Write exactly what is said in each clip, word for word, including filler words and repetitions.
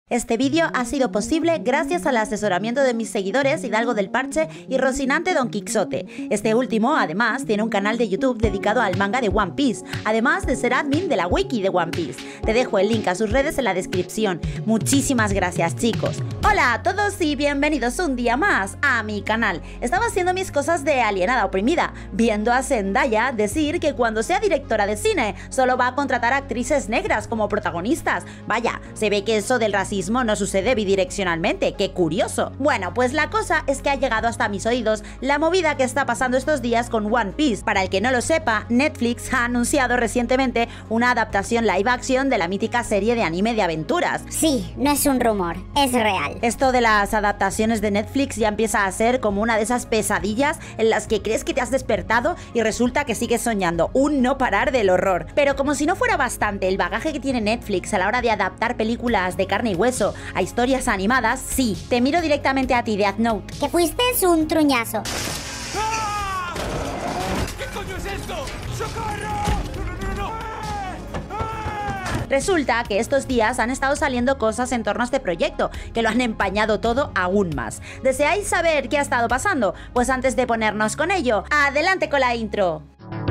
Este vídeo ha sido posible gracias al asesoramiento de mis seguidores Hidalgo del Parche y Rocinante Don Quixote. Este último, además, tiene un canal de YouTube dedicado al manga de One Piece, además de ser admin de la wiki de One Piece. Te dejo el link a sus redes en la descripción. Muchísimas gracias, chicos. Hola a todos y bienvenidos un día más a mi canal. Estaba haciendo mis cosas de alienada oprimida, viendo a Zendaya decir que cuando sea directora de cine solo va a contratar actrices negras como protagonistas. Vaya, se ve que eso del racismo no sucede bidireccionalmente, qué curioso. Bueno, pues la cosa es que ha llegado hasta mis oídos la movida que está pasando estos días con One Piece. Para el que no lo sepa, Netflix ha anunciado recientemente una adaptación live action de la mítica serie de anime de aventuras. Sí, no es un rumor, es real. Esto de las adaptaciones de Netflix ya empieza a ser como una de esas pesadillas en las que crees que te has despertado y resulta que sigues soñando, un no parar del horror. Pero como si no fuera bastante el bagaje que tiene Netflix a la hora de adaptar películas de carne y hueso a historias animadas, sí, te miro directamente a ti, Death Note. Que fuiste un truñazo. ¡Ah! ¿Qué coño es esto? ¡Socorro! ¡No, no, no, no! ¡Ah! Resulta que estos días han estado saliendo cosas en torno a este proyecto que lo han empañado todo aún más. ¿Deseáis saber qué ha estado pasando? Pues antes de ponernos con ello, adelante con la intro.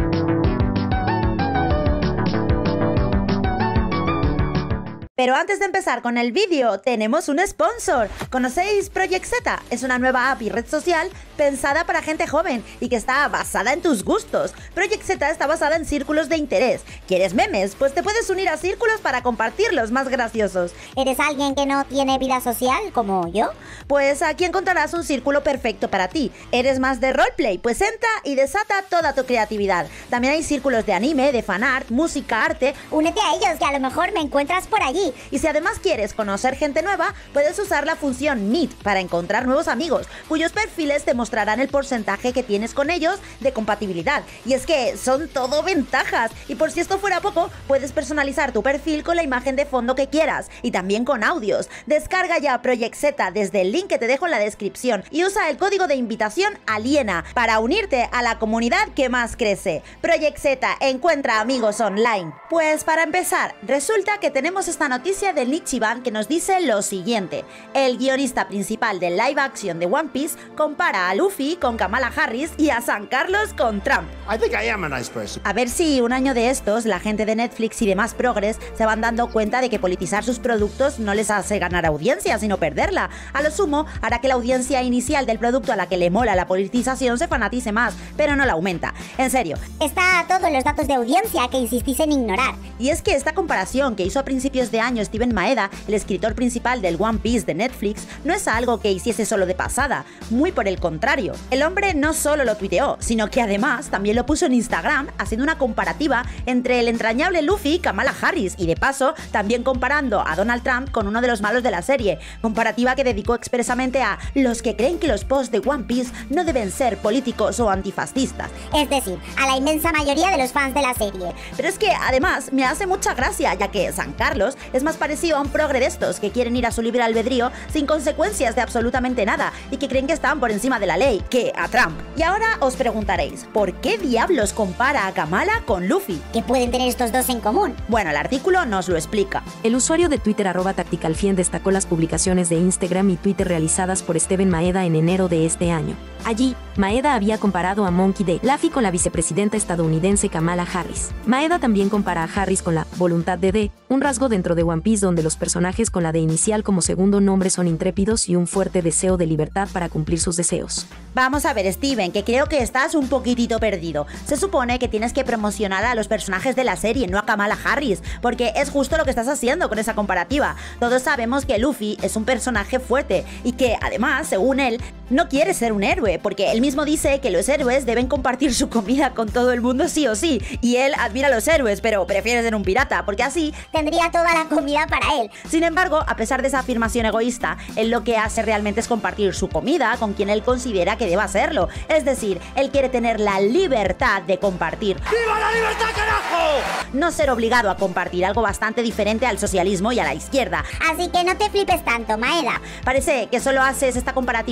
Pero antes de empezar con el vídeo, tenemos un sponsor. ¿Conocéis Project Z? Es una nueva app y red social pensada para gente joven y que está basada en tus gustos. Project Z está basada en círculos de interés. ¿Quieres memes? Pues te puedes unir a círculos para compartir los más graciosos. ¿Eres alguien que no tiene vida social, como yo? Pues aquí encontrarás un círculo perfecto para ti. ¿Eres más de roleplay? Pues entra y desata toda tu creatividad. También hay círculos de anime, de fanart, música, arte. Únete a ellos, que a lo mejor me encuentras por allí. Y si además quieres conocer gente nueva, puedes usar la función Meet para encontrar nuevos amigos, cuyos perfiles te mostrarán el porcentaje que tienes con ellos de compatibilidad. Y es que son todo ventajas. Y por si esto fuera poco, puedes personalizar tu perfil con la imagen de fondo que quieras y también con audios. Descarga ya Project Z desde el link que te dejo en la descripción y usa el código de invitación ALIENA para unirte a la comunidad que más crece. Project Z, encuentra amigos online. Pues para empezar, resulta que tenemos esta noticia Noticia de Nichiban que nos dice lo siguiente. El guionista principal del live action de One Piece compara a Luffy con Kamala Harris y a San Carlos con Trump. I think I am a nice person. A ver si un año de estos la gente de Netflix y demás progres se van dando cuenta de que politizar sus productos no les hace ganar audiencia, sino perderla. A lo sumo, hará que la audiencia inicial del producto a la que le mola la politización se fanatice más, pero no la aumenta. En serio. Está todos los datos de audiencia que insistís en ignorar. Y es que esta comparación que hizo a principios de año Steven Maeda, el escritor principal del One Piece de Netflix, no es algo que hiciese solo de pasada, muy por el contrario. El hombre no solo lo tuiteó, sino que además también lo puso en Instagram haciendo una comparativa entre el entrañable Luffy y Kamala Harris y de paso también comparando a Donald Trump con uno de los malos de la serie, comparativa que dedicó expresamente a los que creen que los posts de One Piece no deben ser políticos o antifascistas. Es decir, a la inmensa mayoría de los fans de la serie. Pero es que además me hace mucha gracia, ya que San Carlos es más parecido a un progre de estos que quieren ir a su libre albedrío sin consecuencias de absolutamente nada y que creen que están por encima de la ley, que a Trump. Y ahora os preguntaréis, ¿por qué diablos compara a Kamala con Luffy? ¿Qué pueden tener estos dos en común? Bueno, el artículo nos lo explica. El usuario de Twitter arroba tacticalfien destacó las publicaciones de Instagram y Twitter realizadas por Steven Maeda en enero de este año. Allí, Maeda había comparado a Monkey D. Luffy con la vicepresidenta estadounidense Kamala Harris. Maeda también compara a Harris con la voluntad de D, un rasgo dentro de One Piece donde los personajes con la D inicial como segundo nombre son intrépidos y un fuerte deseo de libertad para cumplir sus deseos. Vamos a ver, Steven, que creo que estás un poquitito perdido. Se supone que tienes que promocionar a los personajes de la serie, no a Kamala Harris, porque es justo lo que estás haciendo con esa comparativa. Todos sabemos que Luffy es un personaje fuerte y que, además, según él, no quiere ser un héroe, porque él mismo dice que los héroes deben compartir su comida con todo el mundo sí o sí, y él admira a los héroes, pero prefiere ser un pirata, porque así tendría toda la comida para él. Sin embargo, a pesar de esa afirmación egoísta, él lo que hace realmente es compartir su comida con quien él considera que deba hacerlo. Es decir, él quiere tener la libertad de compartir. ¡Viva la libertad, carajo! No ser obligado a compartir, algo bastante diferente al socialismo y a la izquierda. Así que no te flipes tanto, Maeda. Parece que solo haces esta comparativa para ser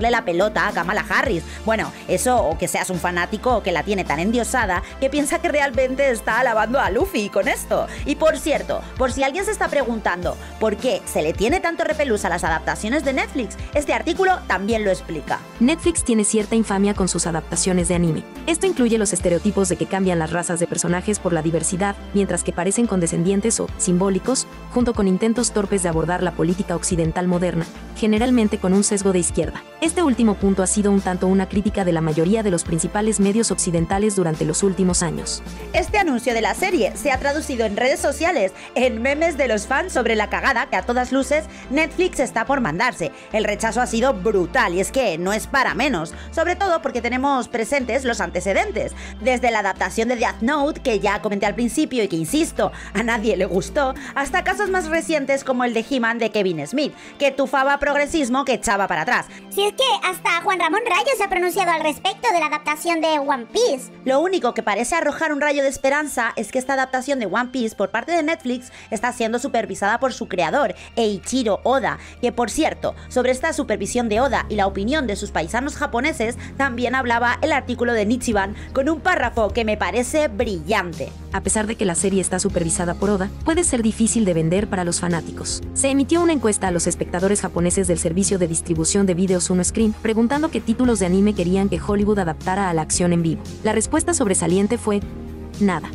pasarle la pelota a Kamala Harris. Bueno, eso o que seas un fanático que la tiene tan endiosada que piensa que realmente está alabando a Luffy con esto. Y por cierto, por si alguien se está preguntando por qué se le tiene tanto repelús a las adaptaciones de Netflix, este artículo también lo explica. Netflix tiene cierta infamia con sus adaptaciones de anime. Esto incluye los estereotipos de que cambian las razas de personajes por la diversidad, mientras que parecen condescendientes o simbólicos, junto con intentos torpes de abordar la política occidental moderna, generalmente con un sesgo de izquierda. Este último punto ha sido un tanto una crítica de la mayoría de los principales medios occidentales durante los últimos años. Este anuncio de la serie se ha traducido en redes sociales en memes de los fans sobre la cagada que a todas luces Netflix está por mandarse. El rechazo ha sido brutal y es que no es para menos, sobre todo porque tenemos presentes los antecedentes, desde la adaptación de Death Note, que ya comenté al principio y que, insisto, a nadie le gustó, hasta casos más recientes como el de He-Man de Kevin Smith, que tufaba progresismo que echaba para atrás. Si es que hasta Juan Ramón Rayo se ha pronunciado al respecto de la adaptación de One Piece. Lo único que parece arrojar un rayo de esperanza es que esta adaptación de One Piece por parte de Netflix está siendo supervisada por su creador, Eiichiro Oda, que por cierto, sobre esta supervisión de Oda y la opinión de sus paisanos japoneses, también hablaba el artículo de Nichiban con un párrafo que me parece brillante. A pesar de que la serie está supervisada por Oda, puede ser difícil de vender para los fanáticos. Se emitió una encuesta a los espectadores japoneses del servicio de distribución de vídeos Uno Screen, preguntando qué títulos de anime querían que Hollywood adaptara a la acción en vivo. La respuesta sobresaliente fue: nada.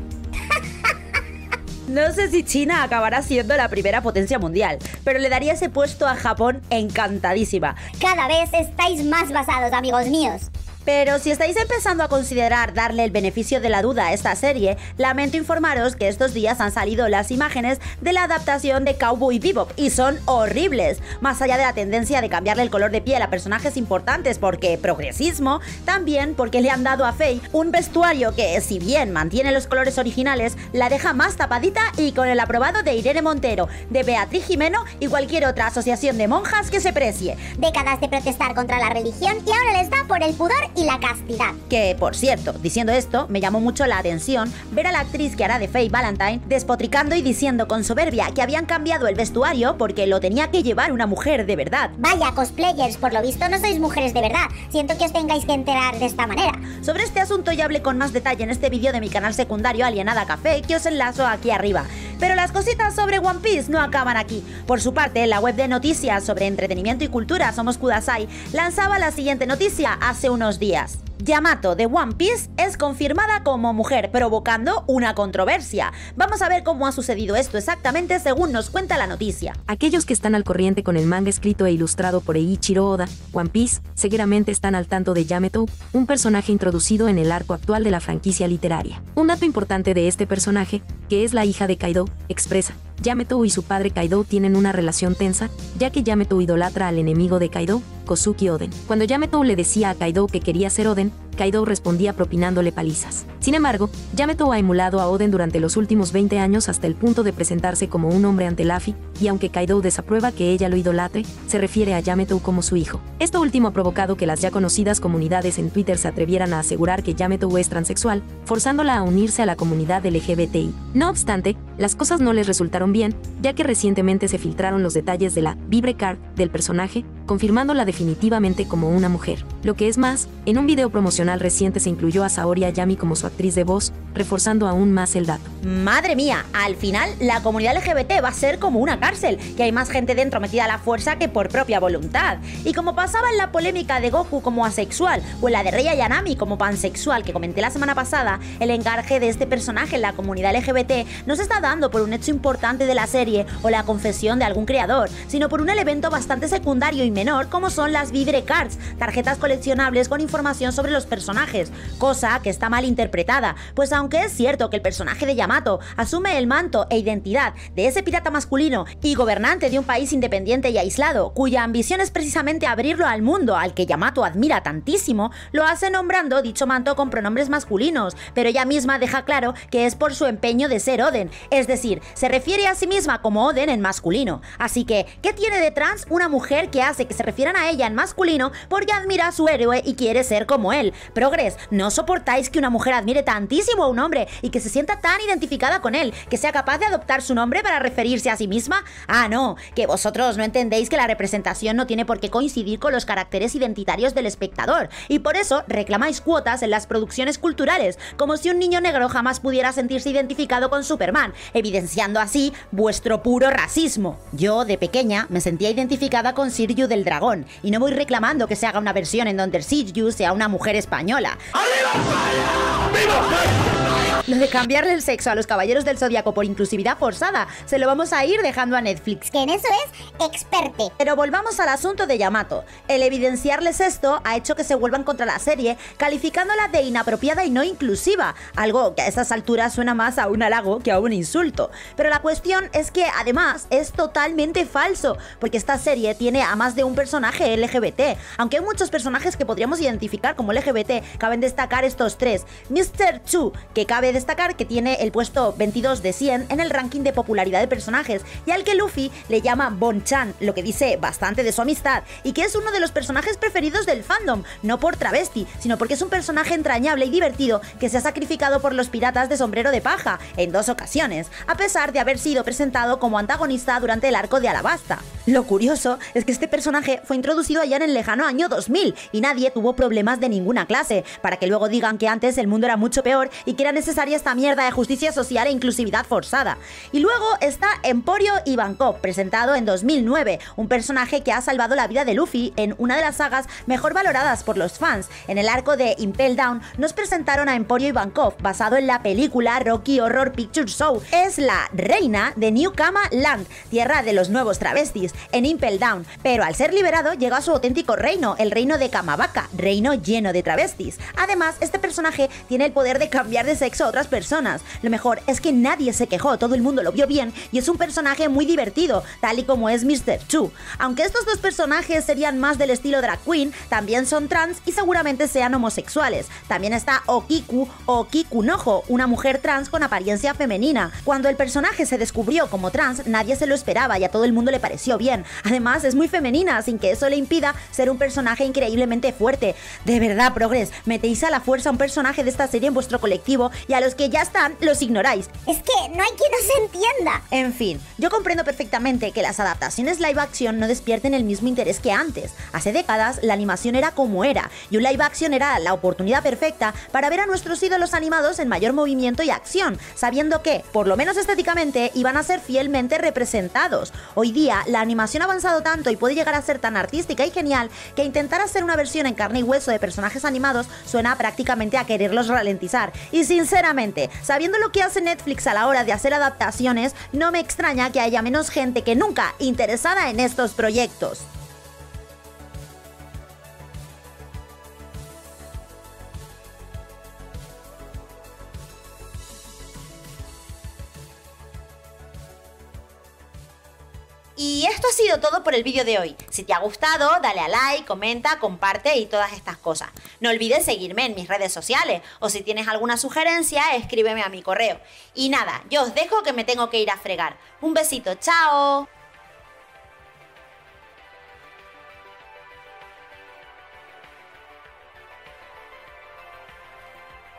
No sé si China acabará siendo la primera potencia mundial, pero le daría ese puesto a Japón encantadísima. Cada vez estáis más basados, amigos míos. Pero si estáis empezando a considerar darle el beneficio de la duda a esta serie, lamento informaros que estos días han salido las imágenes de la adaptación de Cowboy Bebop y son horribles. Más allá de la tendencia de cambiarle el color de piel a personajes importantes porque progresismo, también porque le han dado a Faye un vestuario que, si bien mantiene los colores originales, la deja más tapadita y con el aprobado de Irene Montero, de Beatriz Jimeno y cualquier otra asociación de monjas que se precie. Décadas de protestar contra la religión y ahora les da por el pudor y la castidad. Que, por cierto, diciendo esto, me llamó mucho la atención ver a la actriz que hará de Faye Valentine despotricando y diciendo con soberbia que habían cambiado el vestuario porque lo tenía que llevar una mujer de verdad. Vaya, cosplayers, por lo visto no sois mujeres de verdad. Siento que os tengáis que enterar de esta manera. Sobre este asunto ya hablé con más detalle en este vídeo de mi canal secundario Alienada Café, que os enlazo aquí arriba. Pero las cositas sobre One Piece no acaban aquí. Por su parte, la web de noticias sobre entretenimiento y cultura Somos Kudasai lanzaba la siguiente noticia hace unos días. Yamato de One Piece es confirmada como mujer, provocando una controversia. Vamos a ver cómo ha sucedido esto exactamente según nos cuenta la noticia. Aquellos que están al corriente con el manga escrito e ilustrado por Eiichiro Oda, One Piece, seguramente están al tanto de Yamato, un personaje introducido en el arco actual de la franquicia literaria. Un dato importante de este personaje, que es la hija de Kaido, expresa: Yamato y su padre Kaido tienen una relación tensa, ya que Yamato idolatra al enemigo de Kaido, Kozuki Oden. Cuando Yamato le decía a Kaido que quería ser Oden, Kaido respondía propinándole palizas. Sin embargo, Yamato ha emulado a Oden durante los últimos veinte años hasta el punto de presentarse como un hombre ante Luffy, y aunque Kaido desaprueba que ella lo idolatre, se refiere a Yamato como su hijo. Esto último ha provocado que las ya conocidas comunidades en Twitter se atrevieran a asegurar que Yamato es transexual, forzándola a unirse a la comunidad L G B T I. No obstante, las cosas no les resultaron bien, ya que recientemente se filtraron los detalles de la Vibre Card del personaje, confirmándola definitivamente como una mujer. Lo que es más, en un video promocional reciente se incluyó a Saori Ayami como su actriz de voz, reforzando aún más el dato. Madre mía, al final la comunidad L G B T va a ser como una cárcel, que hay más gente dentro metida a la fuerza que por propia voluntad. Y como pasaba en la polémica de Goku como asexual o en la de Rei Ayanami como pansexual que comenté la semana pasada, el encargue de este personaje en la comunidad L G B T no se está dando por un hecho importante de la serie o la confesión de algún creador, sino por un elemento bastante secundario y menor como son las Vibre Cards, tarjetas coleccionables con información sobre los personajes, cosa que está mal interpretada, pues aunque es cierto que el personaje de Yamato asume el manto e identidad de ese pirata masculino y gobernante de un país independiente y aislado, cuya ambición es precisamente abrirlo al mundo al que Yamato admira tantísimo, lo hace nombrando dicho manto con pronombres masculinos, pero ella misma deja claro que es por su empeño de ser Oden, es decir, se refiere a sí misma como Oden en masculino. Así que, ¿qué tiene de trans una mujer que hace que se refieran a ella en masculino porque admira a su héroe y quiere ser como él. Progres, ¿no soportáis que una mujer admire tantísimo a un hombre y que se sienta tan identificada con él, que sea capaz de adoptar su nombre para referirse a sí misma? Ah, no, que vosotros no entendéis que la representación no tiene por qué coincidir con los caracteres identitarios del espectador, y por eso reclamáis cuotas en las producciones culturales, como si un niño negro jamás pudiera sentirse identificado con Superman, evidenciando así vuestro puro racismo. Yo, de pequeña, me sentía identificada con Sirju del Dragón, y no voy reclamando que se haga una versión en donde Sirju sea una mujer española. Lo de cambiarle el sexo a los Caballeros del Zodíaco por inclusividad forzada, se lo vamos a ir dejando a Netflix, que en eso es experte. Pero volvamos al asunto de Yamato. El evidenciarles esto ha hecho que se vuelvan contra la serie, calificándola de inapropiada y no inclusiva, algo que a estas alturas suena más a un halago que a un insulto. Pero la cuestión es que además es totalmente falso, porque esta serie tiene a más de un personaje L G B T. Aunque hay muchos personajes que podríamos identificar como L G B T, caben destacar estos tres. mister Chu, que cabe destacar que tiene el puesto veintidós de cien en el ranking de popularidad de personajes, y al que Luffy le llama Bon-chan, lo que dice bastante de su amistad, y que es uno de los personajes preferidos del fandom, no por travesti, sino porque es un personaje entrañable y divertido que se ha sacrificado por los piratas de sombrero de paja en dos ocasiones, a pesar de haber sido presentado como antagonista durante el arco de Alabasta. Lo curioso es que este personaje fue introducido allá en el lejano año dos mil y nadie tuvo problemas de ninguna clase, para que luego digan que antes el mundo era mucho peor y que era necesaria esta mierda de justicia social e inclusividad forzada. Y luego está Emporio Ivankov, presentado en dos mil nueve, un personaje que ha salvado la vida de Luffy en una de las sagas mejor valoradas por los fans. En el arco de Impel Down nos presentaron a Emporio Ivankov, basado en la película Rocky Horror Picture Show. Es la reina de New Kama Land, tierra de los nuevos travestis, en Impel Down, pero al ser liberado llega a su auténtico reino, el reino de Kamabaka, reino lleno de travestis. Además, este personaje tiene el poder de cambiar de sexo a otras personas. Lo mejor es que nadie se quejó, todo el mundo lo vio bien y es un personaje muy divertido, tal y como es mister Chu. Aunque estos dos personajes serían más del estilo drag queen, también son trans y seguramente sean homosexuales. También está Okiku o Kikunojo, una mujer trans con apariencia femenina. Cuando el personaje se descubrió como trans, nadie se lo esperaba y a todo el mundo le pareció bien. Además, es muy femenina, sin que eso le impida ser un personaje increíblemente fuerte. De verdad, Progress, metéis a la fuerza a un personaje de esta serie en vuestro colectivo y a los que ya están los ignoráis. Es que no hay quien os entienda. En fin, yo comprendo perfectamente que las adaptaciones live action no despierten el mismo interés que antes. Hace décadas la animación era como era, y un live action era la oportunidad perfecta para ver a nuestros ídolos animados en mayor movimiento y acción, sabiendo que, por lo menos estéticamente, iban a ser fielmente representados. Hoy día, la animación ha avanzado tanto y puede llegar a ser tan artística y genial que intentar hacer una versión en carne y hueso de personajes animados suena prácticamente a quererlos ralentizar. Y sinceramente, sabiendo lo que hace Netflix a la hora de hacer adaptaciones, no me extraña que haya menos gente que nunca interesada en estos proyectos. Y esto ha sido todo por el vídeo de hoy. Si te ha gustado, dale a like, comenta, comparte y todas estas cosas. No olvides seguirme en mis redes sociales o si tienes alguna sugerencia, escríbeme a mi correo. Y nada, yo os dejo que me tengo que ir a fregar. Un besito, chao.